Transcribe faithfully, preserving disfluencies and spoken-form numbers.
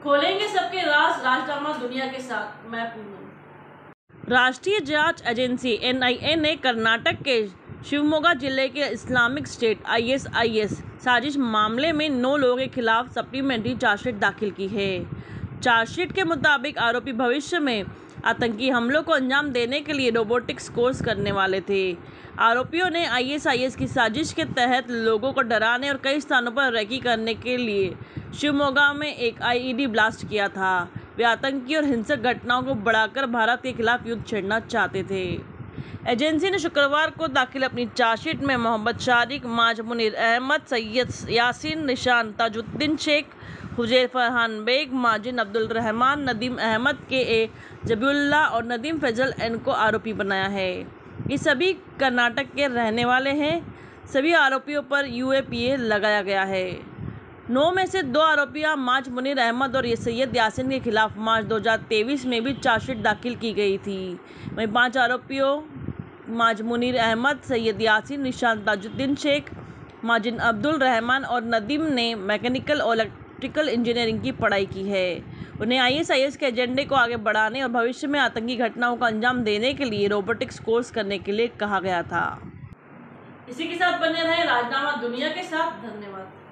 खोलेंगे सबके राज, राजनामा दुनिया के साथ। मैं पूनम। राष्ट्रीय जांच एजेंसी एन आई ए ने कर्नाटक के शिवमोगा जिले के Islamic State I S I S साजिश मामले में नौ लोगों के खिलाफ सप्लीमेंट्री चार्जशीट दाखिल की है। चार्जशीट के मुताबिक आरोपी भविष्य में आतंकी हमलों को अंजाम देने के लिए रोबोटिक्स कोर्स करने वाले थे। आरोपियों ने आई एस आई एस की साजिश के तहत लोगों को डराने और कई स्थानों पर रैकी करने के लिए शिवमोगा में एक आई ई डी ब्लास्ट किया था। वे आतंकी और हिंसक घटनाओं को बढ़ाकर भारत के खिलाफ युद्ध छेड़ना चाहते थे। एजेंसी ने शुक्रवार को दाखिल अपनी चार्जशीट में मोहम्मद शारिक, माज मुनीर अहमद, सैयद यासीन निशान, ताजुद्दीन शेख, हुजैर फरहान बेग, माजिद अब्दुल रहमान, नदीम अहमद, के ए जबीउल्लाह और नदीम फैजल एन को आरोपी बनाया है। ये सभी कर्नाटक के रहने वाले हैं। सभी आरोपियों पर यू ए पी ए लगाया गया है। नौ में से दो आरोपियां माज मुनीर अहमद और सैयद यासीन के खिलाफ मार्च दो हज़ार तेईस में भी चार्जशीट दाखिल की गई थी। वहीं पांच आरोपियों माज मुनीर अहमद, सैयद यासीन निशान, ताजुद्दीन शेख, माजिद अब्दुल रहमान और नदीम ने मैकेनिकल और इलेक्ट्रिकल इंजीनियरिंग की पढ़ाई की है। उन्हें आई एस आई एस के एजेंडे को आगे बढ़ाने और भविष्य में आतंकी घटनाओं का अंजाम देने के लिए रोबोटिक्स कोर्स करने के लिए कहा गया था। इसी के साथ बने रहे राजनामा दुनिया के साथ। धन्यवाद।